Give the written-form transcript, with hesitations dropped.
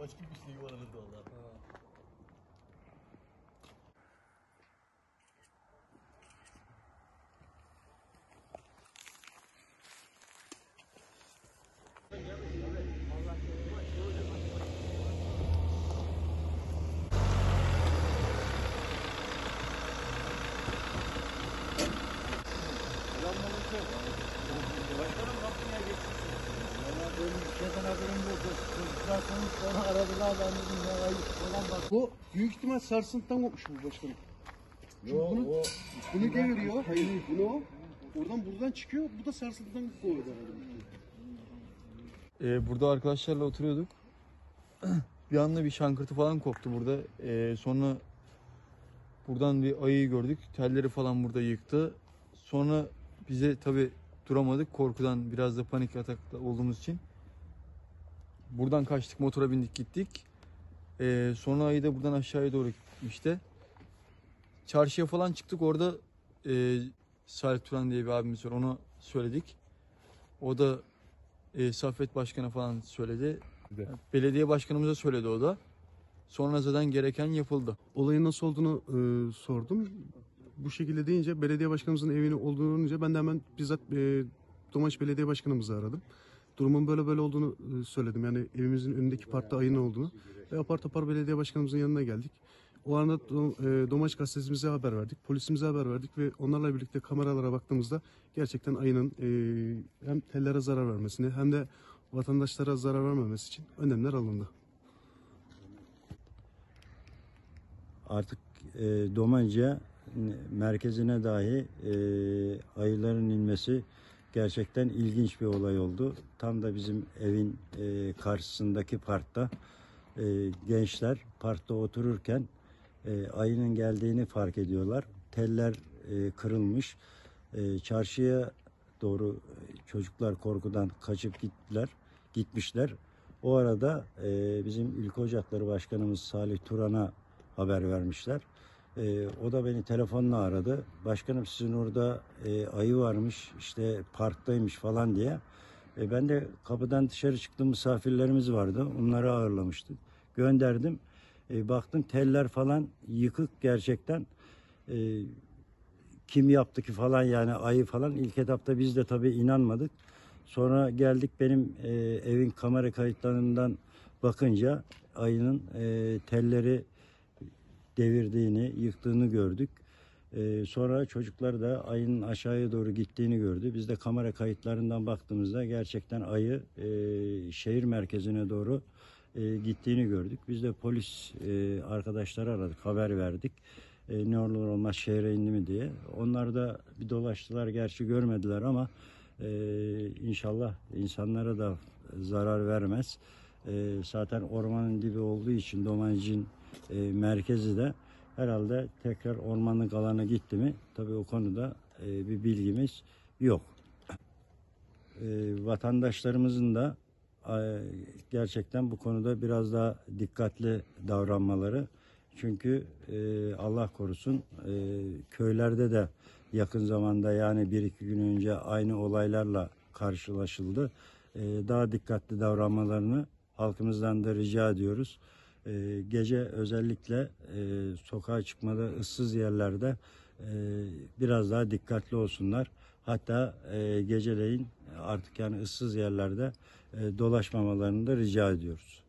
Başka bir şey yuvarlanırdı valla. Başkanım kapıya geçsin. Valla benim şeyden haberim yok. Çocuklar sonra aradılar ben dedim ya ayıp falan bak. Bu büyük ihtimal sarsıntıdan kopmuş bu başkanım. Çünkü bunu deviriyor. Hayır bunu buradan çıkıyor. Bu da sarsıntıdan kovuyor herhalde. Burada arkadaşlarla oturuyorduk. Bir anda bir şankırtı falan koptu burada. Sonra buradan bir ayıyı gördük. Telleri falan burada yıktı. Sonra bize tabi duramadık. Korkudan biraz da panik atakta olduğumuz için. Buradan kaçtık. Motora bindik gittik. Sonra ayı da buradan aşağıya doğru gitmişti. Çarşıya falan çıktık. Orada Salih Turan diye bir abimiz var. Ona söyledik. O da Saffet Başkan'a falan söyledi. Belediye başkanımıza söyledi o da. Sonra zaten gereken yapıldı. Olayın nasıl olduğunu sordum. Bu şekilde deyince belediye başkanımızın evini olduğunu önce ben de hemen bizzat Domaç Belediye Başkanımızı aradım. Durumun böyle olduğunu söyledim. Yani evimizin önündeki parkta ayının olduğunu. Ve apar topar belediye başkanımızın yanına geldik. O anda Domaç gazetecimize haber verdik. Polisimize haber verdik ve onlarla birlikte kameralara baktığımızda gerçekten ayının hem tellere zarar vermesini hem de vatandaşlara zarar vermemesi için önlemler alındı. Artık Domanice merkezine dahi ayıların inmesi gerçekten ilginç bir olay oldu. Tam da bizim evin karşısındaki parkta gençler parkta otururken ayının geldiğini fark ediyorlar. Teller kırılmış. Çarşıya doğru çocuklar korkudan kaçıp gitmişler. O arada bizim İlk Ocakları Başkanımız Salih Turan'a haber vermişler. O da beni telefonla aradı. Başkanım sizin orada ayı varmış, işte parktaymış falan diye. Ben de kapıdan dışarı çıktım, misafirlerimiz vardı. Onları ağırlamıştık. Gönderdim. Baktım teller falan yıkık gerçekten. Kim yaptı ki falan, yani ayı falan. İlk etapta biz de tabii inanmadık. Sonra geldik, benim evin kamera kayıtlarından bakınca ayının telleri devirdiğini, yıktığını gördük. Sonra çocuklar da ayının aşağıya doğru gittiğini gördü. Biz de kamera kayıtlarından baktığımızda gerçekten ayı şehir merkezine doğru gittiğini gördük. Biz de polis arkadaşları aradık, haber verdik. Ne olur olmaz şehre indi mi diye. Onlar da bir dolaştılar, gerçi görmediler ama inşallah insanlara da zarar vermez. Zaten ormanın dibi olduğu için Domanice'nin merkezi de herhalde tekrar ormanlık alana gitti mi? Tabii o konuda bir bilgimiz yok. Vatandaşlarımızın da gerçekten bu konuda biraz daha dikkatli davranmaları. Çünkü Allah korusun köylerde de yakın zamanda, yani 1-2 gün önce aynı olaylarla karşılaşıldı. Daha dikkatli davranmalarını halkımızdan da rica ediyoruz. Gece özellikle sokağa çıkmada, ıssız yerlerde biraz daha dikkatli olsunlar. Hatta geceleyin artık yani ıssız yerlerde dolaşmamalarını da rica ediyoruz.